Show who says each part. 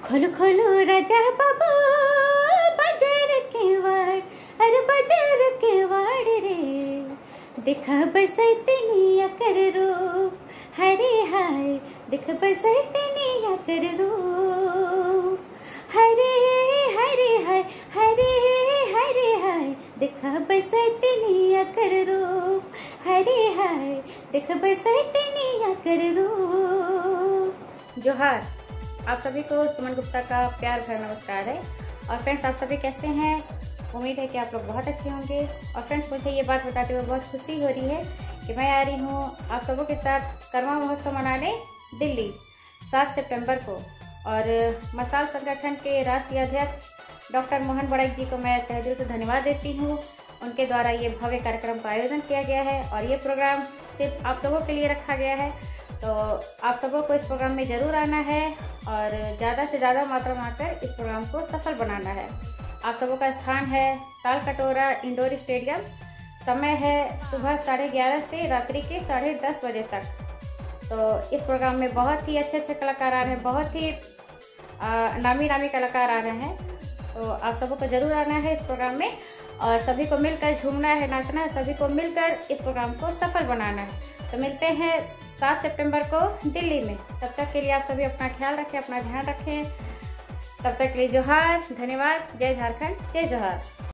Speaker 1: खोलो खोलो राजा बाबू बाजार के वाड़, अरे बाजार के वाड़ रे, देखा बसतनिया कर रूप, हरे हाय देख बसतनिया कर रूप, हरे हरे हाय हरे हरे हाय देखा बसतनिया कर रूप, हरे हाय देख बसतनिया कर रूप। जोहार, आप सभी को सुमन गुप्ता का प्यार भरा नमस्कार है। और फ्रेंड्स, आप सभी कैसे हैं? उम्मीद है कि आप लोग बहुत अच्छे होंगे। और फ्रेंड्स, मुझे ये बात बताते हुए बहुत खुशी हो रही है कि मैं आ रही हूँ आप सबों के साथ करवा महोत्सव मनाने दिल्ली 7 सितंबर को। और मसाल संगठन के राष्ट्रीय अध्यक्ष डॉक्टर मोहन बड़ैक जी को मैं तहे दिल से धन्यवाद देती हूँ। उनके द्वारा ये भव्य कार्यक्रम का आयोजन किया गया है और ये प्रोग्राम सिर्फ आप लोगों के लिए रखा गया है। तो आप सबों को इस प्रोग्राम में ज़रूर आना है और ज़्यादा से ज़्यादा मात्रा में आकर इस प्रोग्राम को सफल बनाना है। आप सबों का स्थान है ताल कटोरा इंडोर स्टेडियम। समय है सुबह 11:30 से रात्रि के 10:30 बजे तक। तो इस प्रोग्राम में बहुत ही अच्छे अच्छे कलाकार आ रहे हैं, बहुत ही नामी कलाकार आ रहे हैं। तो आप सबों को ज़रूर आना है इस प्रोग्राम में और सभी को मिलकर झूमना है, नाचना है, सभी को मिलकर इस प्रोग्राम को सफल बनाना है। तो मिलते हैं 7 सितंबर को दिल्ली में। तब तक के लिए आप सभी अपना ख्याल रखें, अपना ध्यान रखें। तब तक के लिए जोहार, धन्यवाद। जय झारखंड, जय जोहार।